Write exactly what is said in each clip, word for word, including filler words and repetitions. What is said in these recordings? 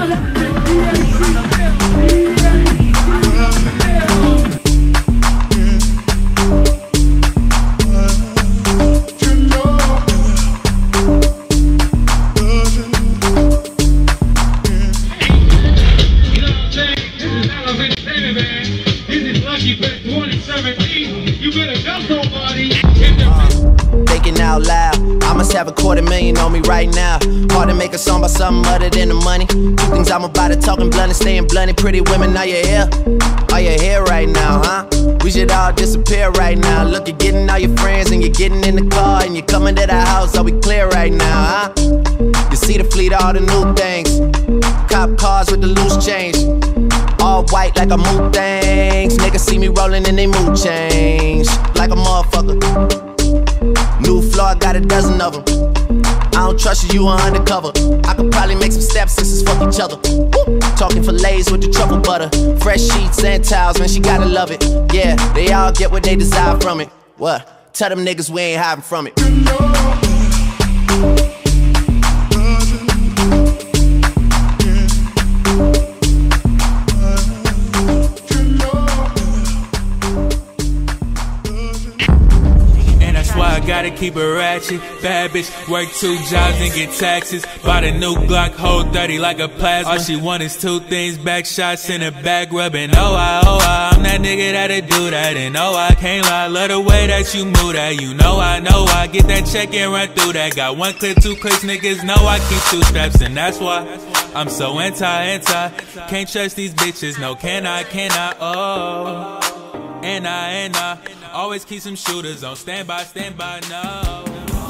Thinking out loud, I must have a quarter million on me right now. Hard to make a song about something other than the money. Two things I'm about to talking blunt and staying blunt. Pretty women, are you here? Are you here right now, huh? We should all disappear right now. Look, you're getting all your friends and you're getting in the car and you're coming to the house. Are we clear right now, huh? You see the fleet, all the new things. Cop cars with the loose change. All white like a mood things. Niggas see me rolling and they mood change. Like a motherfucker. New floor, I got a dozen of them. I don't trust you, you are undercover. I could probably make some stepsisters fuck each other. Woo! Talking fillets with the truffle butter. Fresh sheets and towels, man, she gotta love it. Yeah, they all get what they desire from it. What? Tell them niggas we ain't hiding from it. Gotta keep it ratchet, bad bitch, work two jobs and get taxes. Bought a new Glock, hold thirty like a plasma. All she want is two things, back shots in a back rubbing. Oh I, oh I, I'm that nigga that'll do that. And oh I can't lie, love the way that you move that. You know I know I get that check and run through that. Got one clip, two clicks, niggas know I keep two straps. And that's why I'm so anti-anti. Can't trust these bitches, no can I, can I, oh. And I, and I always keep some shooters on standby, standby, no.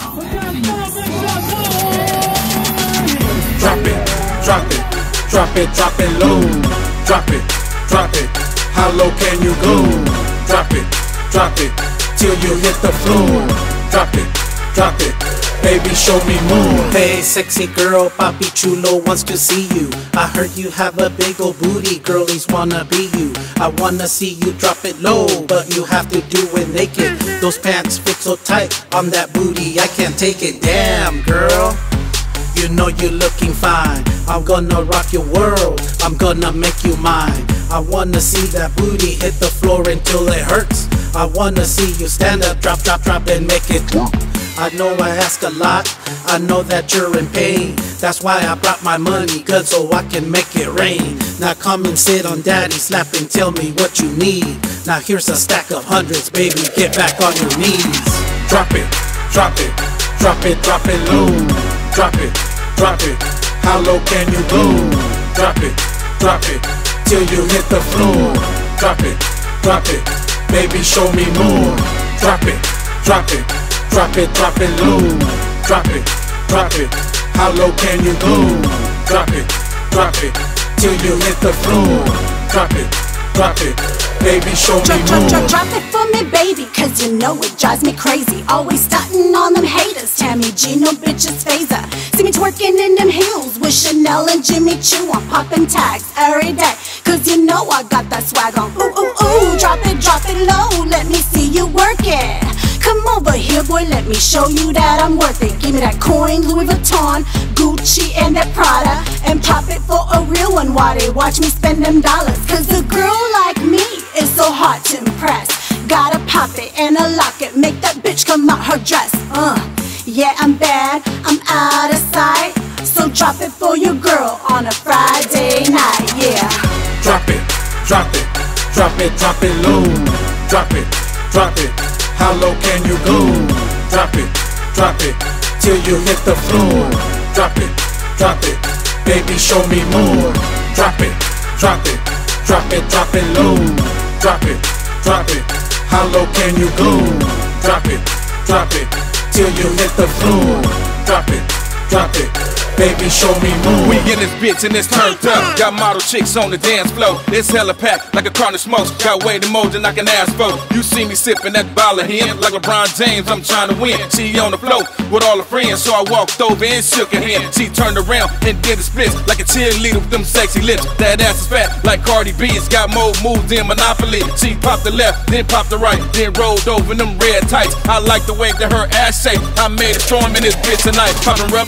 Drop it, drop it, drop it, drop it low. Drop it, drop it, how low can you go? Drop it, drop it, till you hit the floor. Drop it, drop it, baby show me more. Hey sexy girl, Papi Chulo wants to see you. I heard you have a big ol' booty, girlies wanna be you. I wanna see you drop it low, but you have to do it naked. Those pants fit so tight on that booty, I can't take it. Damn girl, you know you're looking fine. I'm gonna rock your world, I'm gonna make you mine. I wanna see that booty hit the floor until it hurts. I wanna see you stand up, drop, drop, drop and make it. I know I ask a lot, I know that you're in pain. That's why I brought my money, good, so I can make it rain. Now come and sit on daddy's lap and tell me what you need. Now here's a stack of hundreds, baby, get back on your knees. Drop it, drop it, drop it, drop it low. Drop it, drop it, how low can you go? Drop it, drop it, till you hit the floor. Drop it, drop it, baby show me more. Drop it, drop it, drop it, drop it low. Drop it, drop it, how low can you go? Drop it, drop it, till you hit the floor. Drop it, drop it, baby show me more. Drop, drop, drop it for me baby, cause you know it drives me crazy. Always stunting on them haters, Tammy G, no bitches phaser. See me twerking in them heels with Chanel and Jimmy Choo. I'm popping tags every day, cause you know I got that swag on. Ooh, ooh, ooh, drop it, drop it low, let me see you work it. Come over here, boy, let me show you that I'm worth it. Give me that coin, Louis Vuitton, Gucci, and that Prada. And pop it for a real one while they watch me spend them dollars. Cause a girl like me is so hard to impress. Gotta pop it and a lock it, make that bitch come out her dress. Uh, yeah, I'm bad, I'm out of sight. So drop it for your girl on a Friday night, yeah. Drop it, drop it, drop it, drop it low. Drop it, drop it, how low can you go? Drop it, drop it, till you hit the floor. Drop it, drop it, baby show me more. Drop it, drop it, drop it, drop it low. Drop it, drop it, how low can you go? Drop it, drop it, till you hit the floor. Drop it, drop it, baby show me more. We in this bitch and it's turned up. Got model chicks on the dance floor. It's hella packed like a crown of smokes. Got way the more than I can ask for. You see me sipping that bottle of him like LeBron James, I'm trying to win. She on the floor with all her friends, so I walked over and shook her hand. She turned around and did a split like a cheerleader with them sexy lips. That ass is fat like Cardi B. It's got more moves than Monopoly. She popped the left, then popped the right, then rolled over in them red tights. I like the way that her ass shake. I made a storm in this bitch tonight. Popping rubber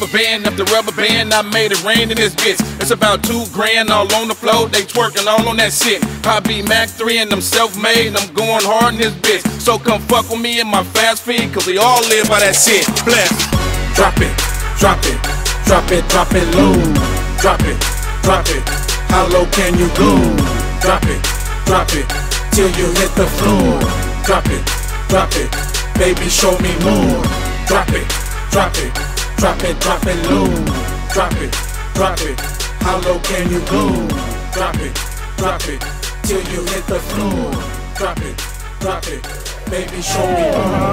band after rubber band, I made it rain in this bitch. It's about two grand all on the floor, they twerking all on that shit. I be Mac three and I'm self-made, I'm going hard in this bitch. So come fuck with me in my fast feed, cause we all live by that shit. Bless. Drop it, drop it, drop it, drop it low. Drop it, drop it, how low can you go? Drop it, drop it, till you hit the floor. Drop it, drop it, baby show me more. Drop it, drop it, drop it, drop it low. Drop it, drop it, how low can you go? Drop it, drop it, till you hit the floor. Drop it, drop it, baby show me more.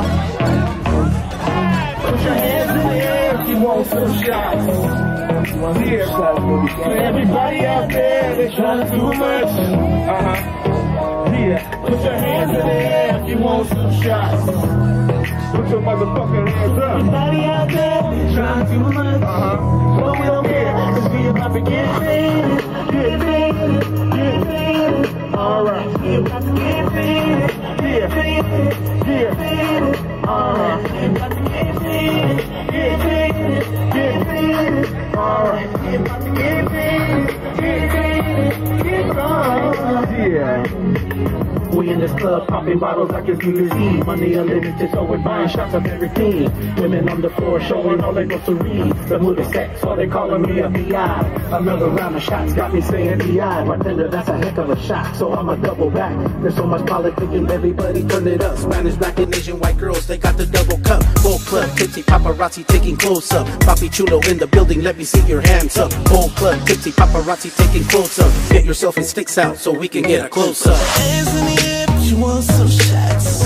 Put your hands in the air if you want some shots. Yeah, everybody out there, they trying too much. Uh-huh. Yeah, put your hands in the air if you want some shots. Put your motherfucking hands up. Everybody out there, they trying too much. Uh-huh. But we don't care, cause we about to get faded. Get faded, get faded. Alright. We about to get faded. Yeah, faded, yeah, faded. Alright. We about to get faded. Get faded, get faded. Alright. We about to get faded. Get faded, get on. Yeah. We in this club popping bottles like it's New Year's Eve. Money unlimited, so we're buying shots of everything. Women on the floor showing all they know serene. The mood is sex, so they calling me a B I. Another round of shots got me saying B I. Bartender, that's a heck of a shot, so I'ma double back. There's so much politicking, everybody turn it up. Spanish, black, and Asian white girls, they got the double cup. Full club, tipsy, paparazzi taking close up. Papi Chulo in the building, let me see your hands up. Full club, tipsy, paparazzi taking close up. Get yourself in sticks out so we can get a close up. Hands in the air if you want some shots.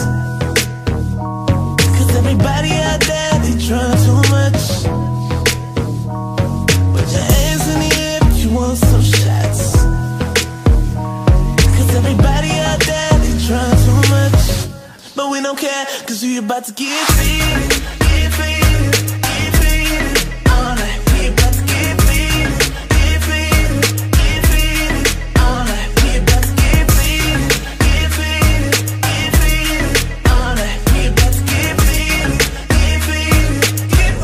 Cause everybody out there, they trying too much. Put your hands in the air if you want some shots. Cause everybody out there, they trying too much. But we don't care, cause we about to get faded. Get faded, get faded. All night, we about to get faded. Get faded, get faded. All night, we about to get faded. Get faded, get faded. All night, we about to get faded. Get faded, get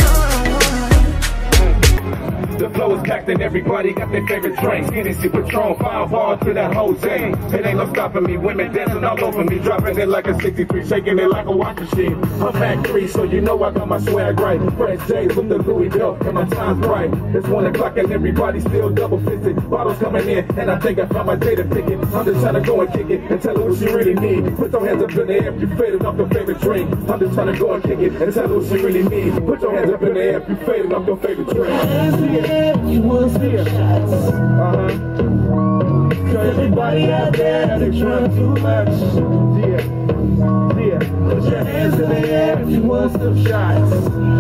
on. The flow is packed and everybody got their favorite drinks. Hennessy, Patron, Fireball to that Jose. It ain't no stopping me. Women dancing all over me, dropping it like a sixty-three, shaking it like a watch machine. I'm back three, so you know I got my swag right. Fresh J's with the Louis belt, and my time's bright. It's one o'clock and everybody still double fisted. Bottles coming in, and I think I found my data ticket. I'm just trying to go and kick it and tell her what she really need. Put your hands up in the air if you faded off your favorite drink. I'm just trying to go and kick it and tell her what she really need. Put your hands up in the air if you faded off your favorite drink. Hands in the air if you want some shots. Uh-huh. Cause everybody out there, they trying too much. Yeah, yeah. Put your hands in the air if you want some shots.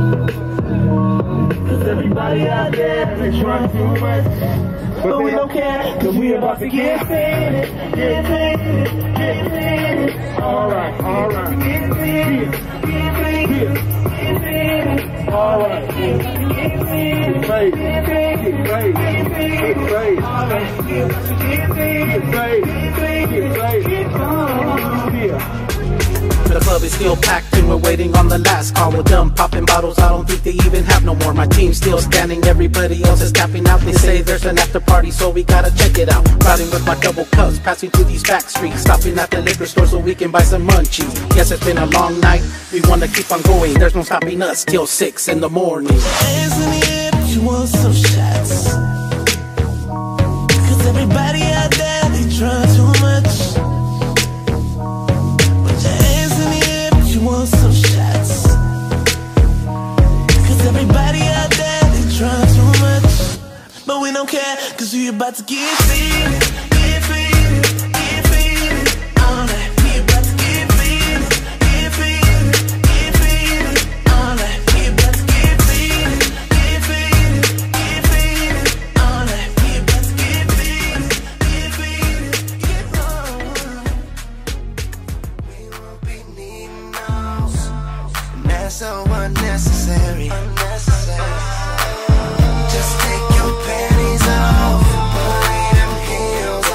Cause everybody out there, they trying too much. But we don't care, cause we about to get faded. Get faded, get faded. Alright, alright. Get faded, get faded, get faded. Alright. Get faded, get faded, get faded, get faded. Alright. Get faded, get faded, get faded. Yeah. The club is still packed and we're waiting on the last call. We're done popping bottles, I don't think they even have no more. My team's still standing, everybody else is tapping out. They say there's an after party, so we gotta check it out. Riding with my double cups, passing through these back streets, stopping at the liquor store so we can buy some munchies. Yes, it's been a long night, we wanna keep on going. There's no stopping us till six in the morning. Hands in the air if you want some shots. Cause everybody out there, they trying too much. Want some shots. Cause everybody out there, they trying too much. But we don't care, cause we about to get faded. Get faded, get faded. All night, we about to get faded. Get faded, get faded. All night, we about to get faded. Get faded, get faded. All night, we about to get faded. Get faded, get on. We won't be needing that's so unnecessary. Unnecessary. Just take your panties off, put them heels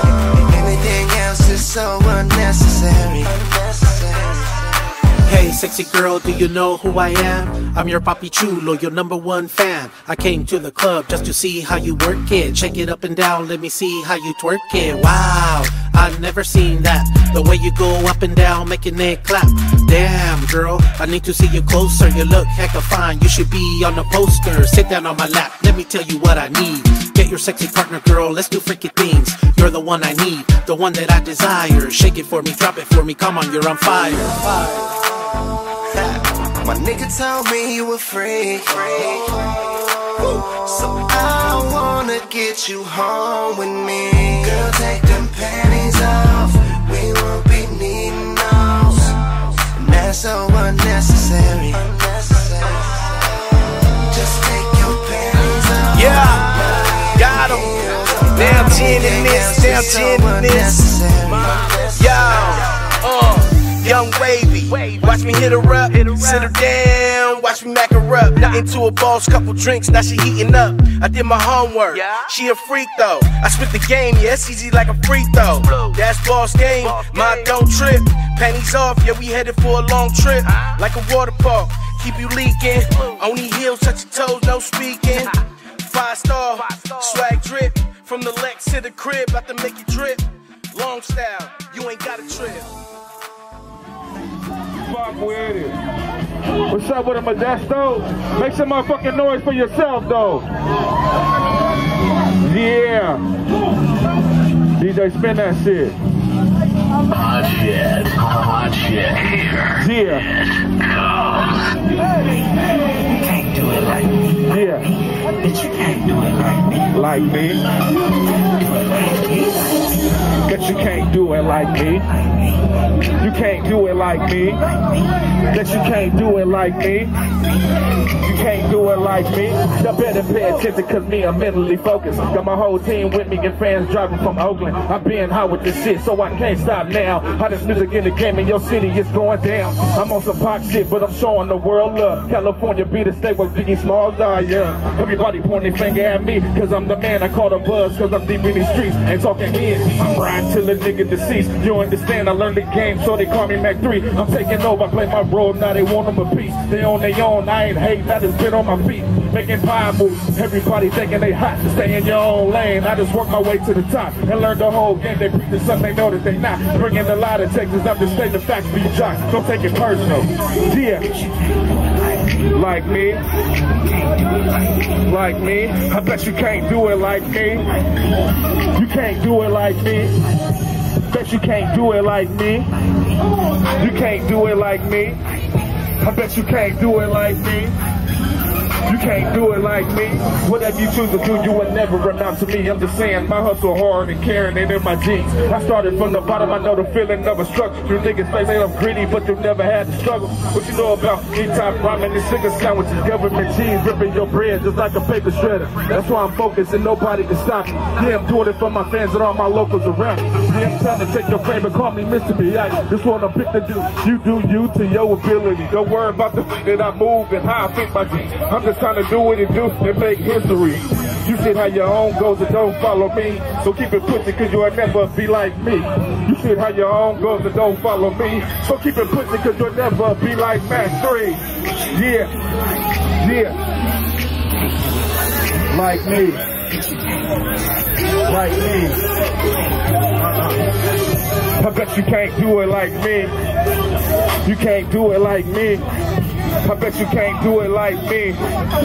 sexy girl, do you know who I am? I'm your papi chulo, your number one fan. I came to the club just to see how you work it. Shake it up and down, let me see how you twerk it. Wow, I've never seen that. The way you go up and down, making it clap. Damn, girl, I need to see you closer. You look hecka fine, you should be on the poster. Sit down on my lap, let me tell you what I need. Get your sexy partner, girl, let's do freaky things. You're the one I need, the one that I desire. Shake it for me, drop it for me, come on, you're on fire. My nigga told me you were free, so I wanna get you home with me. Girl, take them panties off, we won't be needing those, and that's so unnecessary. Just take your panties off. Yeah, got em. Down ten in this, down ten in this. Yo, uh. Young wavy, watch me hit her up, sit her down, watch me mack her up. Into a boss, couple drinks, now she heating up. I did my homework, she a freak though. I spit the game, yeah, it's easy like a free throw. That's boss game, my don't trip. Panties off, yeah, we headed for a long trip. Like a water park, keep you leaking. Only heels, touch your toes, no speaking. Five star, swag drip. From the Lex to the crib, about to make it drip. Long style, you ain't got a trip. Fuck with it. What's up with a Modesto? Make some motherfucking noise for yourself, though. Yeah. D J, spin that shit. Hot shit. Hot shit. Here. Yeah. You can't do it like me. Yeah. Bitch, you can't do it like me. Like me. Bitch, you can't do it like me. You can't do it like me. That you can't do it like me. You can't do it like me. You better pay attention cause me, I'm mentally focused. Got my whole team with me and fans driving from Oakland. I'm being hot with this shit so I can't stop now. Hottest music in the game in your city is going down. I'm on some pop shit but I'm showing the world love. California be the state where Biggie Smalls die, yeah. Everybody pointing finger at me cause I'm the man. I call the buzz cause I'm deep in these streets. Ain't talking heads, I'm riding till a nigga deceased. You understand, I learned the game so they call me Mac three. I'm taking over, I play my role, now they want them a piece. They on their own, I ain't hating, I just been on my feet. Making pie moves, everybody thinking they hot. To stay in your own lane, I just work my way to the top. And learn the whole game, they preach to something they know that they not. Bringing a lot of Texas, I'm just stating the facts for you jocks. Don't take it personal. Yeah. Like me. Like me. I bet you can't do it like me. You can't do it like me. Bet you can't do it like me. You can't do it like me. I bet you can't do it like me. You can't do it like me. Whatever you choose to do, you will never amount to me. I'm just saying, my hustle hard and caring ain't in my jeans. I started from the bottom, I know the feeling of a struggle. You niggas say they I'm gritty, but you never had to struggle. What you know about E-top ramen and chicken sandwiches, government cheese, ripping your bread just like a paper shredder. That's why I'm focused and nobody can stop me. Yeah, I'm doing it for my fans and all my locals around me. Yeah, I'm trying to take your favorite, call me Mister Miyagi. This one I'm picked to do. You do you to your ability. Don't worry about the way that I move and how I fit my jeans. I'm just trying to do what it do and make history. You should have your own goals and don't follow me. So keep it pushing cause you'll never be like me. You should have your own goals and don't follow me. So keep it pushing cause you'll never be like Mac three. Yeah. Yeah. Like me. Like me. Uh-uh. I bet you can't do it like me. You can't do it like me. I bet you can't do it like me.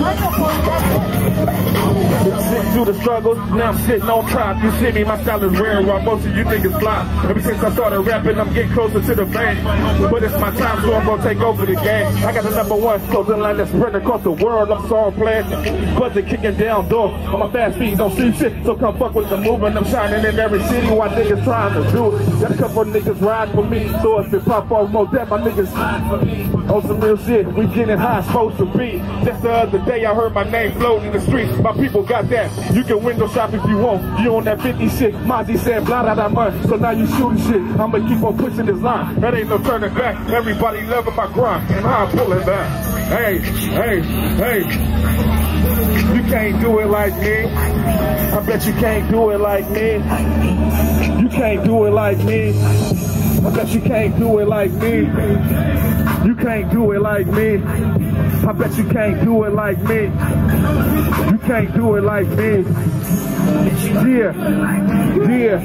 Sitting through the struggles, now I'm sitting on top. You see me, my style is rare while most of you niggas fly. Ever since I started rapping, I'm getting closer to the fame. But it's my time, so I'm gonna take over the game. I got the number one clothing line that's spread across the world. I'm sorry playing, buzzing, kicking down doors. On my fast feet, don't see shit, so come fuck with the movement. I'm shining in every city while niggas trying to do it. Got a couple of niggas ride for me, so if it pop off more that my niggas hide for me. On some real shit, we getting high, supposed to be. Just the other day I heard my name floating in the streets. My people got that. You can window shop if you want. You on that fifty shit. Mozzie said blah da da money. So now you shooting shit. I'ma keep on pushing this line. That ain't no turning back. Everybody loving my grind. And I'm pulling back. Hey, hey, hey. You can't do it like me. I bet you can't do it like me. You can't do it like me. I bet you can't do it like me. You can't do it like me. I bet you can't do it like me. You can't do it like me. Yeah, yeah.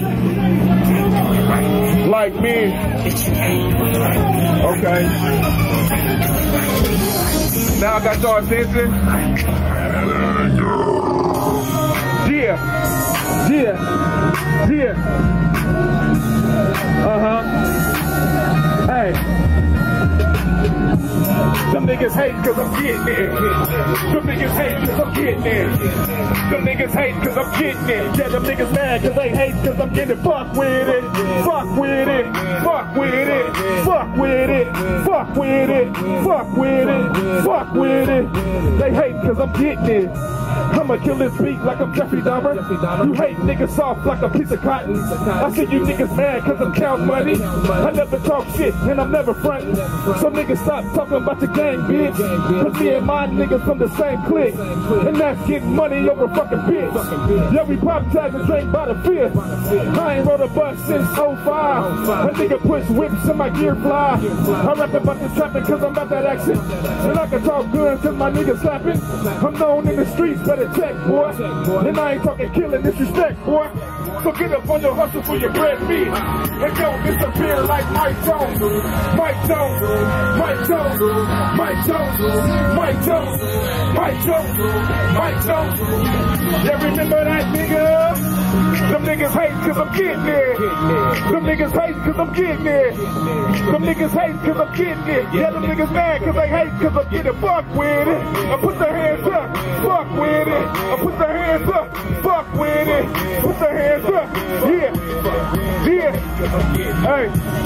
Like me. Okay. Now I got your attention. Yeah, yeah, yeah. Uh-huh. Hey. Them niggas hate cause I'm getting it. Them niggas hate cause I'm getting it. Them niggas hate cause I'm getting it. Yeah, them niggas mad cause they hate cause I'm getting it. Fuck with it. Fuck with it. Fuck with it. Fuck with it. Fuck with it. Fuck with it. Fuck with it. They hate cause I'm getting it. I'ma kill this beat like I'm Jeffrey Dahmer. You hate niggas soft like a piece of cotton. I see you niggas mad cause I'm count money. I never talk shit and I'm never frontin'. Some niggas stop talking about the gang, bitch. Cause me and my niggas from the same clique. And that's getting money over fucking bitch. Yeah, we pop tags and drink by the fifth. I ain't rode a bus since oh five. A nigga push whips and my gear fly. I rap about the trapping cause I'm about that action. And I can talk good cause my niggas slapping. I'm known in the streets, better check, boy. And I ain't talking killing, disrespect, boy. So get up on your hustle for your bread meat. And don't disappear like Mike Jones. Mike Jones. Mike Jones. Mike Jones. Mike Jones. Mike Jones. Mike Jones. Yeah, remember that nigga? Them niggas hate cause I'm getting it. Them niggas hate cause I'm getting it. Them niggas hate cause I'm getting it. Yeah, them niggas mad cause they hate cause I'm getting fuck with it. I put their hands up, fuck with it. I put their hands up, fuck with it. Put their hands up, yeah, yeah. Hey,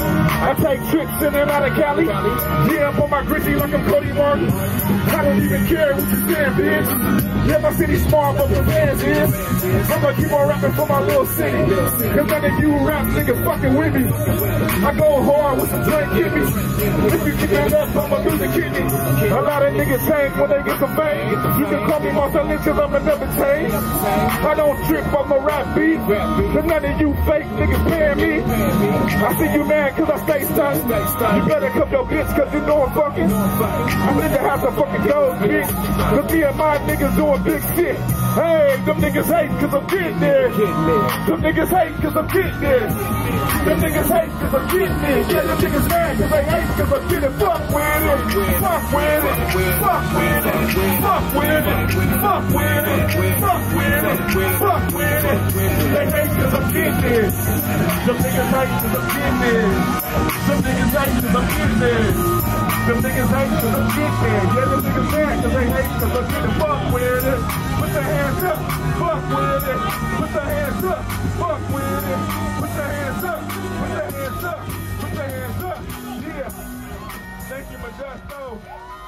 I take trips in and out of Cali. Yeah, I'm on my gritty like I'm Cody Martin. I don't even care what you saying, bitch. Yeah, my city's small, but the fans is. I'ma keep on rapping for my little city. Cause none of you rap niggas fucking with me. I go hard with some drink in me. If you keep it up, I'ma lose a kidney. A lot of niggas change when they get some fame. You can call me Marcel Lynch cause I'ma never change. I don't trip on my rap beat. Cause none of you fake niggas paying me. I see you mad cause I stay stunned. You better cup your bitch cause you know I'm fucking. I'm in the house of fucking gold, bitch. Cause me and my niggas doing big shit. Hey, them niggas hate cause I'm getting there. Them niggas hate cause I'm getting there. Them niggas hate cause I'm getting there. Yeah, them niggas mad cause they hate cause I'm getting fuck with it. Fuck with it. Fuck with it. Fuck with it. Fuck with it. Fuck with it. Fuck with it. They hate cause I'm getting there. Them niggas hate cause I'm getting there. Them niggas hate cause I'm getting there. Them niggas hate cause I'm getting there. Yeah, them niggas mad cause they hate cause I'm getting fuck with it. Put their hands up, fuck with it. Put their hands up, fuck with it. Put their hands up, put their hands up, put their hands up. Yeah. Thank you, Modesto.